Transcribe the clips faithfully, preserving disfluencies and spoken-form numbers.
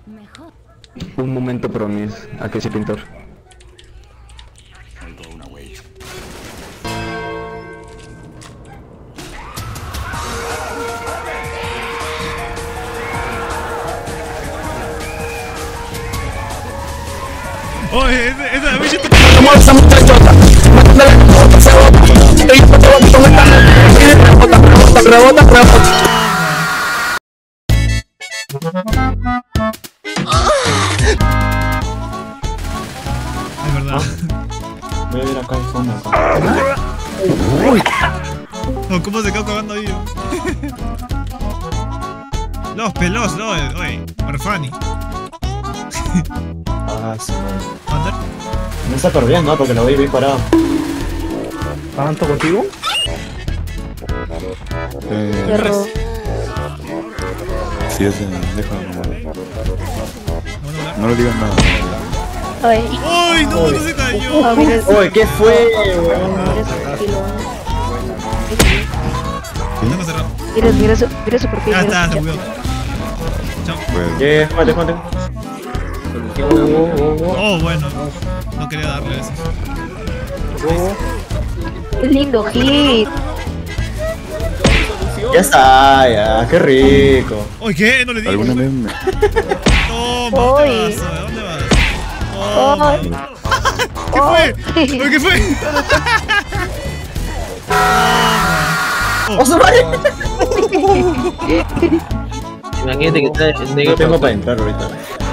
Un momento promis, a que sí, pintor. Oye, esa, esa bicha te... Como esa muchachota, mándale la bota, se bota. Y yo te voy con esta y rebota, rebota, rebota, rebota. Es verdad. Voy a ver acá el fondo. Acá. Uy. Oh, ¿cómo se quedó cagando ahí? Los pelos, no, oye, Orfani. Ah, sí. ¿Andar? No está perdiendo, ¿no? Porque lo voy bien parado. ¿Tanto contigo? Eh, Perro. sí, ese, déjalo. ¿No van a hablar? No le digas nada. Ay, ¡Ay, no, no se cayó! ah, mira, Oye, ¿qué fue, weón? mira su perfil. Tengo cerrado. Mira, mira su, mira su perfil. Ya mira está, su se chat. murió. Chao. Bueno, ¿Qué? Júgate, júgate. Oh, oh, oh, Oh, bueno. No quería darle eso. Qué lindo hit. oh. Ya está, ya, qué rico. Oye, ¿qué? No le di. alguna vez me... Toma, ¿dónde Oy. vas? Oye, ¿dónde vas? Toma. Ay. ¿Qué fue? Oye, ¿qué fue? ¡Oh, su madre! Imagínate que está el negro. No tengo para entrar ahorita.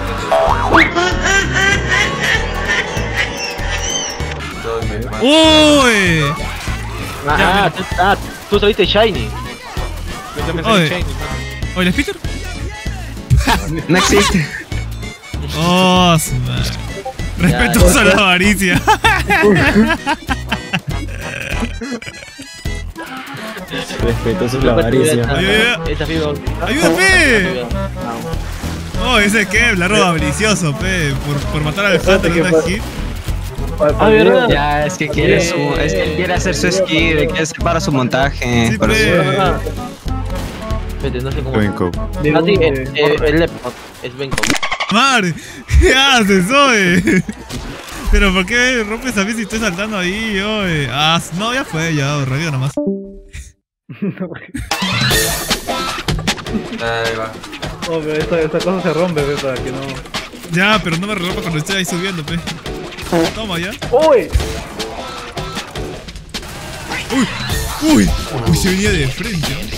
¡Uy! Ah, tú, ah, tú saliste Shiny. Oye, oye, ¿es Peter? No existe. Oh, su madre. Respetuoso a la avaricia. Respetuoso la avaricia. Ayuda. Esta fibra. ¡Ayúdame! Oh, ese que la roba avaricioso, pe. Por, por matar al Hunter en una hit. Ah, verdad. Ya, es que quiere su. Es que quiere hacer su skill, quiere hacer para su montaje. Sí, por pe. eso. verdad. Espérate, no sé cómo. Buen cop. Ah, sí, el, el, el laptop es Benko. Mar, ¿qué haces, oye? Pero ¿por qué rompes a mí si estoy saltando ahí, oye? Ah, no, ya fue, ya, rápido nomás. Ahí va. Oh, pero esta, esta cosa se rompe, ve, para que no... Ya, pero no me rompa cuando estoy ahí subiendo, pe. Toma, ya. ¡Uy! Uy, uy, uy, se venía de frente, ¿no?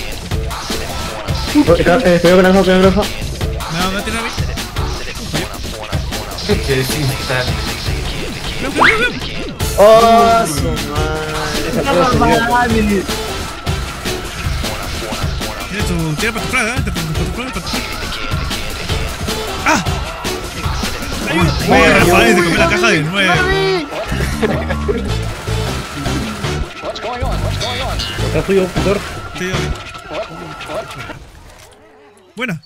Estoy con granja, estoy con granja. Me va a tirar a mí. Qué cinta. Veo, veo, veo, veo. ¡Oh, su madre! Tira tu, tira para tu flag, ¿eh? Para tu flag, para tu flag. ¡Ah! Oye, Rafael se comió la caja de nuevo. ¿Estás tuyo, Pintor? Sí, ok. Buena.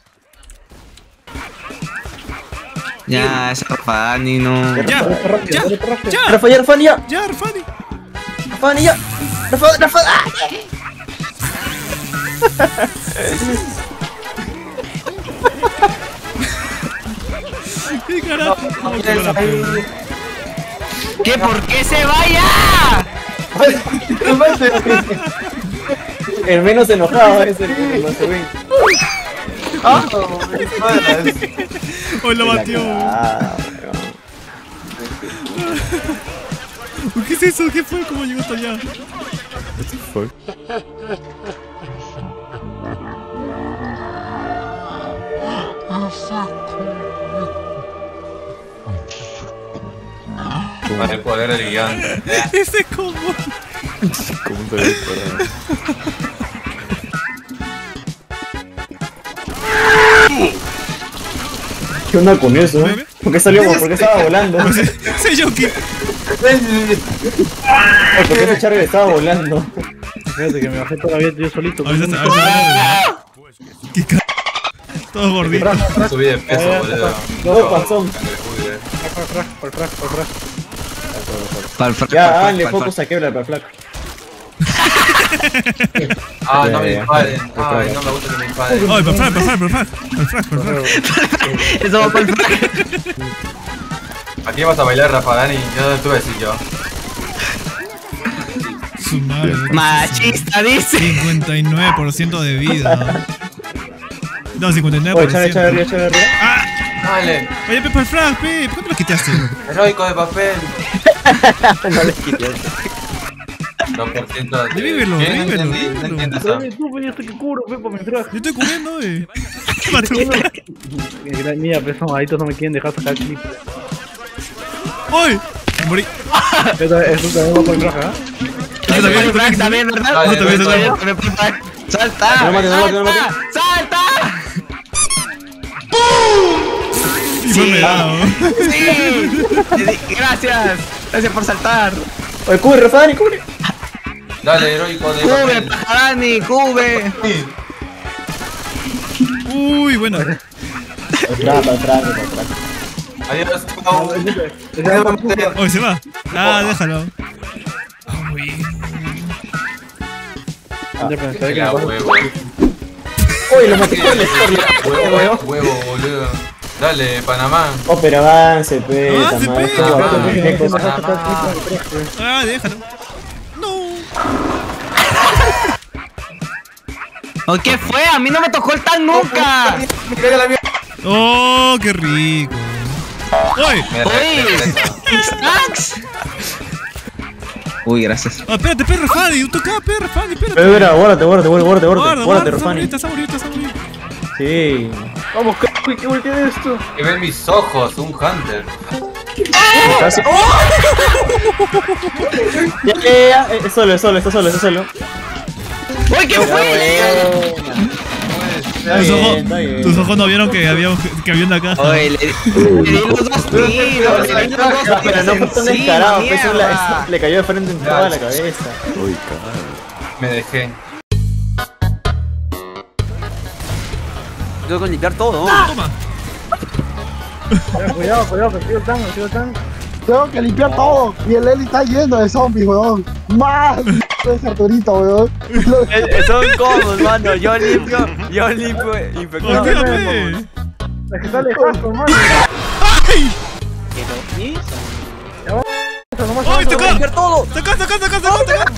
Ya, ese Rafani no. Ya, ya, ya, Rafa, ya, Rafa, ya. ya, Rafani. Rafa, ya. Rafa, Rafa. ¡Ah! ¿Qué carajo? No, qué mala pena. ¿Qué? ¿Por qué se vaya? El menos enojado es el que no se ve. Ah, Hoy lo batió. Ah, ¿Qué es eso? ¿Qué fue? ¿Cómo llegó hasta allá? What the fuck? Para el poder del gigante. Ese combo. ¿Cómo te ves para...? ¿qué onda con eso? ¿Por qué salió? ¿Por qué estaba volando? Ese Yoki. ¿Por qué ese Charlie estaba volando? Fíjate que me bajé todavía yo solito. A ver, a ver, a ver. ¿Qué ca... Todo gordito. Subí de peso, boludo. No, pasó. Por frac, por frac, por frac. Pa'l frac, Ya, pa'l dale, frac, pa'l focus a quebra para el flaco. Frac, Ah, no me disparen. Ay, no me gusta que me disparen. Oye, por frag, por frag, por frag. Por frag, por frag. Eso va para el frag. Aquí vas a bailar, Rafa Dani. Yo no te voy a decir yo. Su madre. Machista, dice. cincuenta y nueve por ciento de vida. No, cincuenta y nueve Oye, por chave, ciento. chave, chave, chave. ¡Ah! Dale. Oye, Pepa el frag, pe. ¿Por qué me lo quitaste? Heroico de papel. No les quité. dos por ciento de... Revívelo, ¿Qué? No revívelo, entendí, no revívelo. entiendo eso. Dale tú, pues yo estoy que curo, pe, para mi traje. Yo estoy cubriendo, eh. Mato. Mira, pues esos maditos no me quieren dejar sacar clip. ¡Uy! Me morí. Eso, eso también va por el traje, ¿ah? Eso también, El frag también, ¿verdad? Dale, Eso también, eso dale, también. ¡Salta! No me mates, no me mates, no me mates. ¡Salta! Y fue medado. ¡Sí! Gracias. Gracias por saltar. Oye, cubre, Rafa Dani, cubre. Dale, heroico de Cube, papel. Pajarani, cube. Uy, bueno. Trapa, trapa, trapa. Adiós, chao. Oye, se va. Ah, déjalo. Ah, bueno. Ya pensé que La me pasa. huevo. Oye, lo maté con el Storm. Huevo, huevo, boludo. Dale, Panamá. Oh, pero avance, pe. Avance, tamaño. pe. Qué guapo, Ah, qué Déjame cosa. dejar sacar clip para mi traje, pe. Ah, déjalo. No. ¿O qué fue? A mí no me tocó el tan nunca. Me caga la mierda. Oh, qué rico. Uy. Me Oye, regresa. snacks. Uy, gracias. Ah, espérate, espérate, Rafani. Tú acá, espérate, Rafani, espérate. Espera, espera, guárdate, guárdate, guárdate, guárdate, Guarda, guárdate, guarda, guárdate, está Rafani. bonito, está bonito, está bonito. Sí. Vamos, uy, qué uy, ¿qué es esto? Que ven mis ojos, un hunter. Casi. Ya, ya, ya, eh, es solo, es solo, está solo, está solo. Uy, ¿qué fue? Está Tus bien, ojos, está bien. tus ojos no vieron que había, que había una caja. Oye, le, le di los dos tiros, le di los dos tiros. Pero no fue tan encima, descarado, pues, eso la- mierda. eso le cayó de frente en toda la cabeza. Uy, carajo. Me dejé. Tengo que limpiar todo. Toma. Ya, cuidado, cuidado, que sigo el tango, sigo el tango. Tengo que limpiar todo. Y el Eli está lleno de zombies, weón. Más. Es Arturito, weón. Eh, Son cómodos, mano. Yo limpio, yo limpio infectado. Olvídate. Es que está lejos, mano. ¡Ay! ¿Y? Eso nomás. ¡Ay, te acá! ¡Limpiar todo! ¡Saca, saca, saca, saca, saca!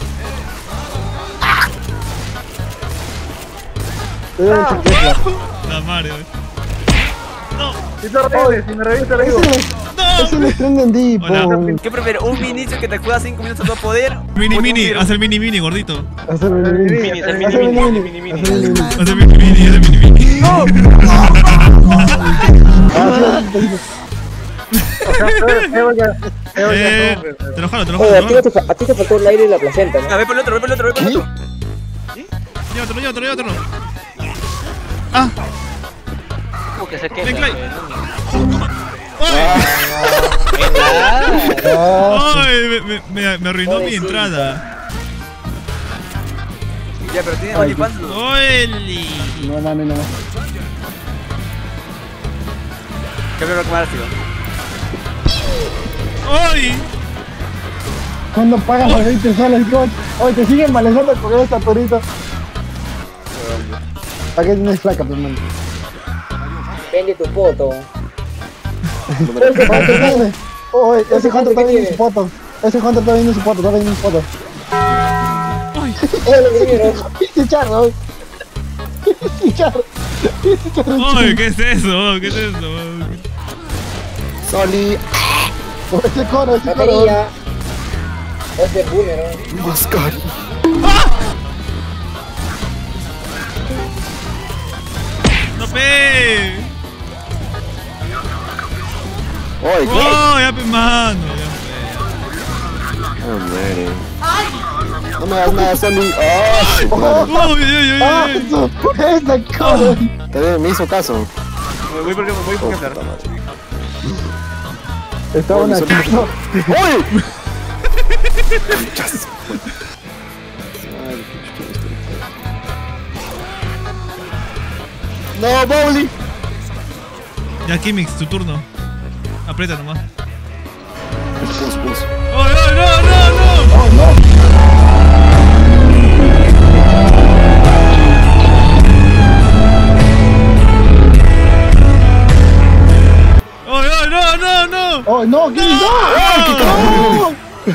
La madre, wey. No, Si te revives, si me revives te la digo. Es no. el Stranding Deep, Hola. weón. ¿Qué prefiero? ¿Un inicio que te juega cinco minutos a todo poder? Mini, ¿O mini, un haz el mini, mini, gordito. Hacer el mini mini. Mini, el Hacer mini, el mini, mini mini, mini. mini, Hacer el mini mini. Haz el mini, mini, haz el mini, mini. Ah, Eh, te lo jalo, te lo Oye, jalo. a ti, te lo te, fa- a ti te faltó el aire y la placenta, A ¿no? ver, por el otro, ve por el otro, ve por el otro. Llévatelo, llévatelo, llévatelo. Ah, Como que se ven, quede. Clay. ¡Ay! ¡Ay! Me, me, me arruinó mi entrada. Ya, pero tiene OnlyFans. ¡Oli! no mami, no. ¿Qué me va a comer así? ¡Ay! Cuando pagas los veinte soles, coach. Oye, te siguen malezando con esta Arturito. ¿Para qué tienes flaca, pues, man? Vende tu foto. Oye, ese Hunter está vendiendo su foto. Ese Hunter está vendiendo su foto, está vendiendo su foto. ¡Ay! Pinche charro, oye. Pinche charro. Pinche charro. ¡Ay! ¿Qué es eso? ¿Qué es eso? Soli. Oh, ese coro, ese coro. Ese boomer, ¿no? Mascar. ¡No pe! Uy, ¡Oh! Ya pe, mano. oh, madre. No me das nada, Soli. Oh, Ya. ¡Uy, uy, uy, ah, uy! eso. Ese coro. Te me hizo caso. Voy porque voy porque hablar. Estaba una chica. ¡Uy! No, Bowly. Ya, Kimix, tu turno. Aprieta nomás. Pus, pus. ¡Ay, ay, no, no, no! ¡Oh, no! ¿Qué? ¡No! ¡No!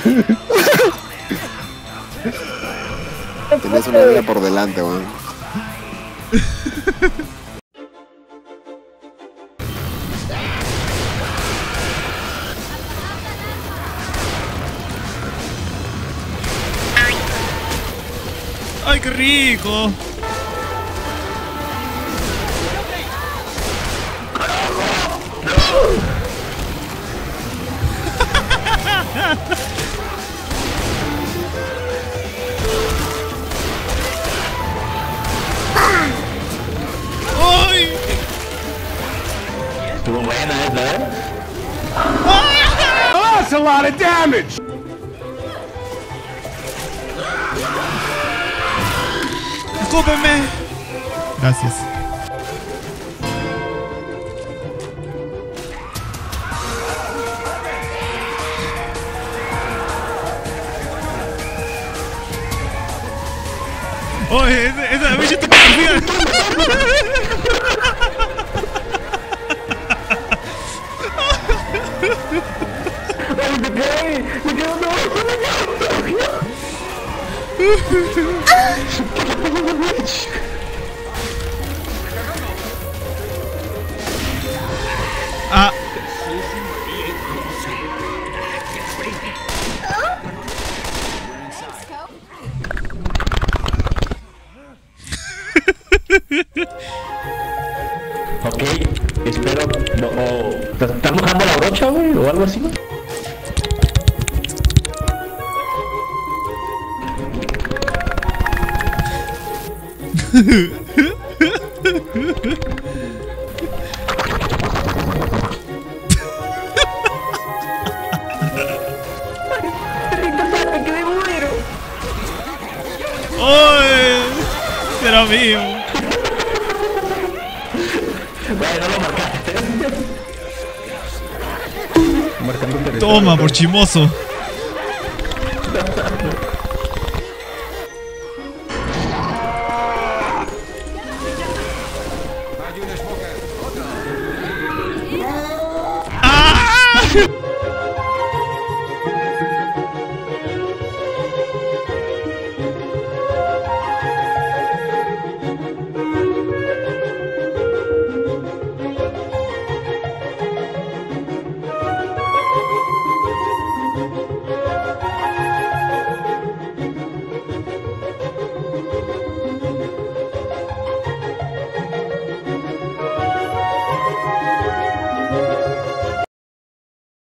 Tenías una vida por delante, weón. ¡Ay, qué rico! ¡Ay! Estuvo buena esa, ¿eh? Oh, that's a lot of damage. Escúpeme. Gracias. Oye, esa, esa bicha te persigue. ¡Ay, me caí! ¡Me quedo no! Ah. Ok, espero. No, o, ¿te estás mojando la brocha, güey? O algo así, ¿no? ¡Ay! Será mío. Bueno, lo marcaste. Toma, por chimoso. ¡Ah!